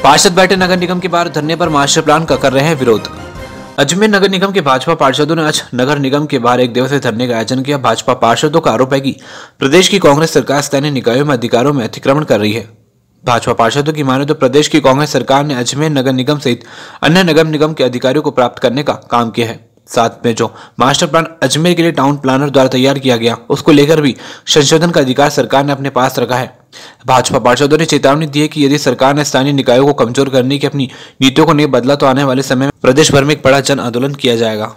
पार्षद बैठे नगर निगम के बाहर धरने पर मास्टर प्लान का कर रहे हैं विरोध। अजमेर नगर निगम के भाजपा पार्षदों ने आज नगर निगम के बाहर एक दिवसीय धरने का आयोजन किया। भाजपा पार्षदों का आरोप है कि प्रदेश की कांग्रेस सरकार स्थानीय निकायों में अधिकारों में अतिक्रमण कर रही है। भाजपा पार्षदों की माने तो प्रदेश की कांग्रेस सरकार ने अजमेर नगर निगम सहित अन्य नगर निगम के अधिकारियों को प्राप्त करने का काम किया है। साथ में जो मास्टर प्लान अजमेर के लिए टाउन प्लानर द्वारा तैयार किया गया, उसको लेकर भी संशोधन का अधिकार सरकार ने अपने पास रखा है। भाजपा पार्षदों ने चेतावनी दी है कि यदि सरकार ने स्थानीय निकायों को कमजोर करने की अपनी नीतियों को नहीं बदला तो आने वाले समय में प्रदेश भर में एक बड़ा जन आंदोलन किया जाएगा।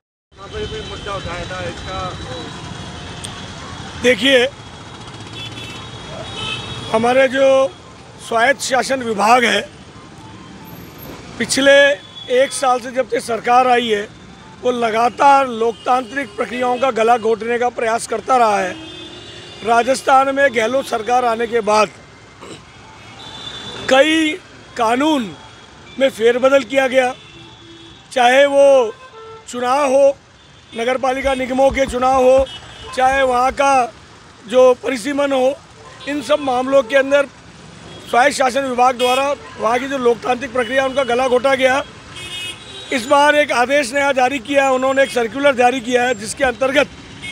देखिए, हमारे जो स्वायत्त शासन विभाग है, पिछले एक साल से जब से सरकार आई है वो लगातार लोकतांत्रिक प्रक्रियाओं का गला घोटने का प्रयास करता रहा है। राजस्थान में गहलोत सरकार आने के बाद कई कानून में फेरबदल किया गया, चाहे वो चुनाव हो, नगरपालिका निगमों के चुनाव हो, चाहे वहाँ का जो परिसीमन हो, इन सब मामलों के अंदर स्वायत्त शासन विभाग द्वारा वहाँ की जो लोकतांत्रिक प्रक्रिया उनका गला घोटा गया। इस बार एक आदेश नया जारी किया, उन्होंने एक सर्कुलर जारी किया है जिसके अंतर्गत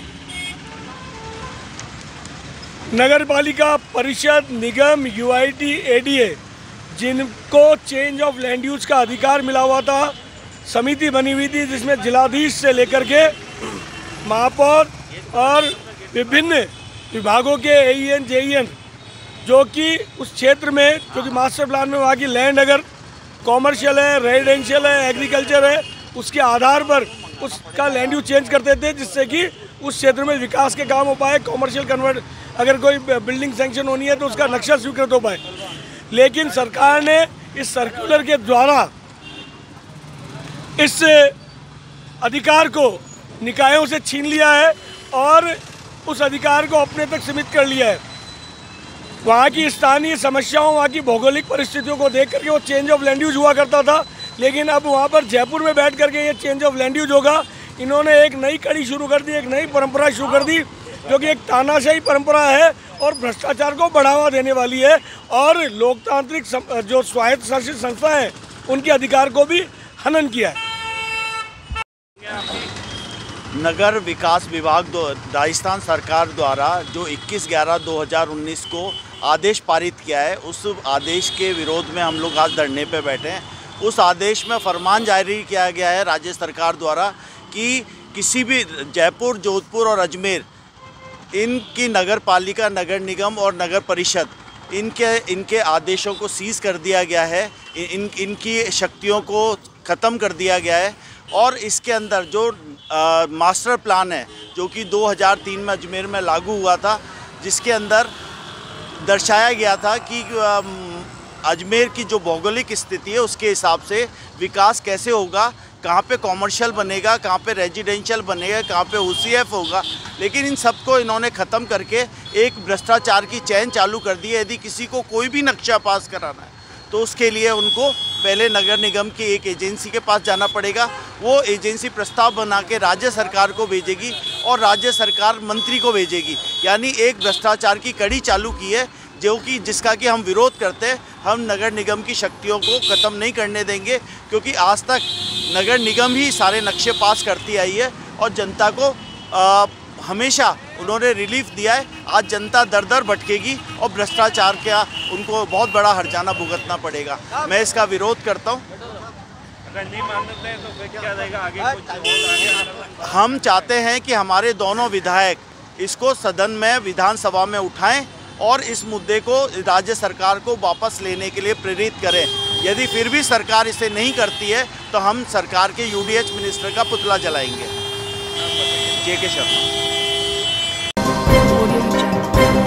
नगरपालिका परिषद, निगम, यूआईटी, एडीए जिनको चेंज ऑफ लैंड यूज का अधिकार मिला हुआ था, समिति बनी हुई थी जिसमें जिलाधीश से लेकर के महापौर और विभिन्न विभागों के एईएन, जेईएन जो कि उस क्षेत्र में, जो कि मास्टर प्लान में वहाँ की लैंड अगर कॉमर्शियल है, रेजिडेंशियल है, एग्रीकल्चर है, उसके आधार पर उसका लैंड यूज चेंज करते थे जिससे कि उस क्षेत्र में विकास के काम हो पाए। कॉमर्शियल कन्वर्ट, अगर कोई बिल्डिंग सैंक्शन होनी है तो उसका नक्शा स्वीकृत हो पाए। लेकिन सरकार ने इस सर्कुलर के द्वारा इस अधिकार को निकायों से छीन लिया है और उस अधिकार को अपने तक सीमित कर लिया है। वहाँ की स्थानीय समस्याओं, वहाँ की भौगोलिक परिस्थितियों को देख करके वो चेंज ऑफ लैंड यूज हुआ करता था, लेकिन अब वहाँ पर जयपुर में बैठ करके ये चेंज ऑफ लैंड यूज होगा। इन्होंने एक नई कड़ी शुरू कर दी, एक नई परंपरा शुरू कर दी जो कि एक तानाशाही परंपरा है और भ्रष्टाचार को बढ़ावा देने वाली है और लोकतांत्रिक जो स्वायत्त शासित संस्था है उनके अधिकार को भी हनन किया है। नगर विकास विभाग राजस्थान सरकार द्वारा जो 21/11/2019 को आदेश पारित किया है, उस आदेश के विरोध में हम लोग आज धरने पे बैठे हैं। उस आदेश में फरमान जारी किया गया है राज्य सरकार द्वारा कि किसी भी जयपुर, जोधपुर और अजमेर इनकी नगर पालिका, नगर निगम और नगर परिषद इनके आदेशों को सीज कर दिया गया है, इनकी शक्तियों को ख़त्म कर दिया गया है। और इसके अंदर जो मास्टर प्लान है जो कि 2003 में अजमेर में लागू हुआ था, जिसके अंदर दर्शाया गया था कि अजमेर की जो भौगोलिक स्थिति है उसके हिसाब से विकास कैसे होगा, कहाँ पे कॉमर्शियल बनेगा, कहाँ पे रेजिडेंशियल बनेगा, कहाँ पे ओसीएफ होगा। लेकिन इन सबको इन्होंने ख़त्म करके एक भ्रष्टाचार की चैन चालू कर दी है। यदि किसी को कोई भी नक्शा पास कराना है तो उसके लिए उनको पहले नगर निगम की एक एजेंसी के पास जाना पड़ेगा। वो एजेंसी प्रस्ताव बना के राज्य सरकार को भेजेगी और राज्य सरकार मंत्री को भेजेगी। यानी एक भ्रष्टाचार की कड़ी चालू की है जो कि जिसका कि हम विरोध करते हैं। हम नगर निगम की शक्तियों को ख़त्म नहीं करने देंगे, क्योंकि आज तक नगर निगम ही सारे नक्शे पास करती आई है और जनता को हमेशा उन्होंने रिलीफ दिया है। आज जनता दर दर भटकेगी और भ्रष्टाचार का उनको बहुत बड़ा हर्जाना भुगतना पड़ेगा। मैं इसका विरोध करता हूँ। अगर नहीं मानते हैं तो फिर क्या रहेगा आगे? कुछ हम चाहते हैं कि हमारे दोनों विधायक इसको सदन में, विधानसभा में उठाएं और इस मुद्दे को राज्य सरकार को वापस लेने के लिए प्रेरित करें। यदि फिर भी सरकार इसे नहीं करती है तो हम सरकार के यूडीएच मिनिस्टर का पुतला जलाएंगे। JK शर्मा।